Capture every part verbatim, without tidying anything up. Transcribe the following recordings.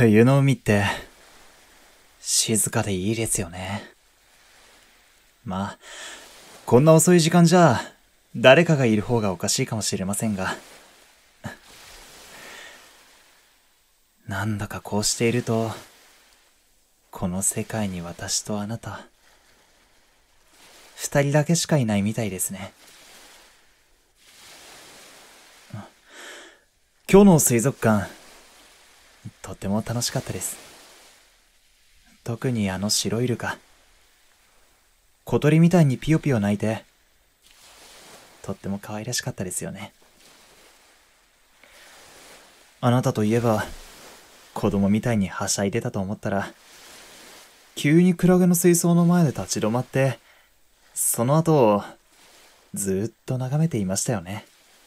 冬の海って静かでいいですよね。まあ、こんな遅い時間じゃ誰かがいる方がおかしいかもしれませんが、なんだかこうしていると、この世界に私とあなた、二人だけしかいないみたいですね。今日の水族館、とても楽しかったです。特にあの白イルカ、小鳥みたいにピヨピヨ鳴いて、とっても可愛らしかったですよね。あなたといえば、子供みたいにはしゃいでたと思ったら、急にクラゲの水槽の前で立ち止まって、その後をずーっと眺めていましたよね。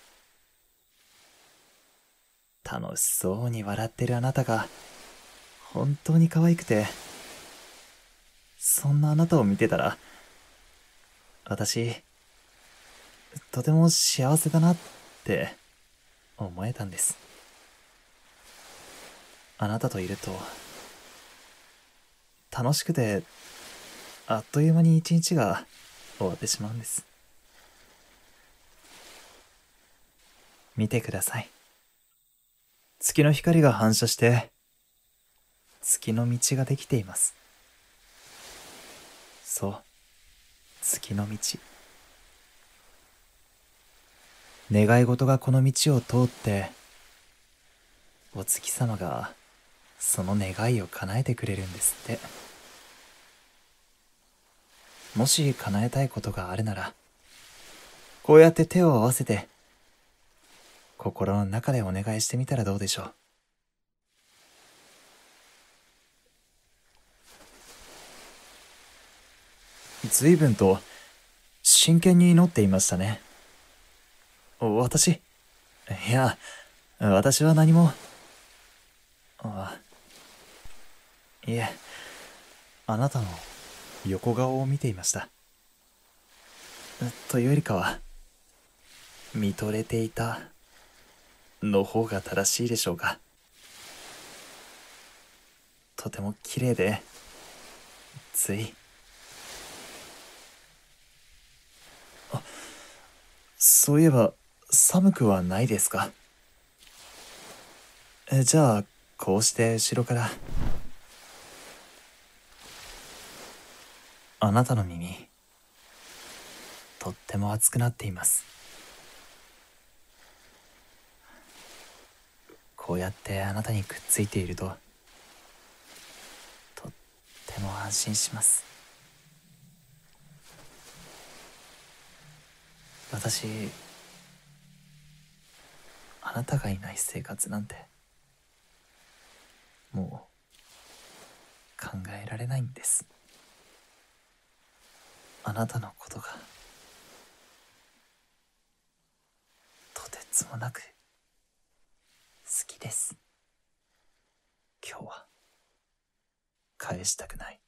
楽しそうに笑ってるあなたが本当に可愛くて、そんなあなたを見てたら、私、とても幸せだなって思えたんです。あなたといると、楽しくて、あっという間に一日が終わってしまうんです。見てください。月の光が反射して、月の道ができています。そう、月の道。願い事がこの道を通って、お月様がその願いを叶えてくれるんですって。もし叶えたいことがあるなら、こうやって手を合わせて、心の中でお願いしてみたらどうでしょう。随分と真剣に祈っていましたね。私、いや、私は何も。あ、いえ、あなたの横顔を見ていました。というよりかは、見とれていたの方が正しいでしょうか。とても綺麗で、つい。あ、そういえば、寒くはないですか？え、じゃあ、こうして後ろから。あなたの耳、とっても熱くなっています。こうやってあなたにくっついていると、とっても安心します。私、あなたがいない生活なんて、もう考えられないんです。あなたのことが、とてつもなく好きです。今日は返したくない。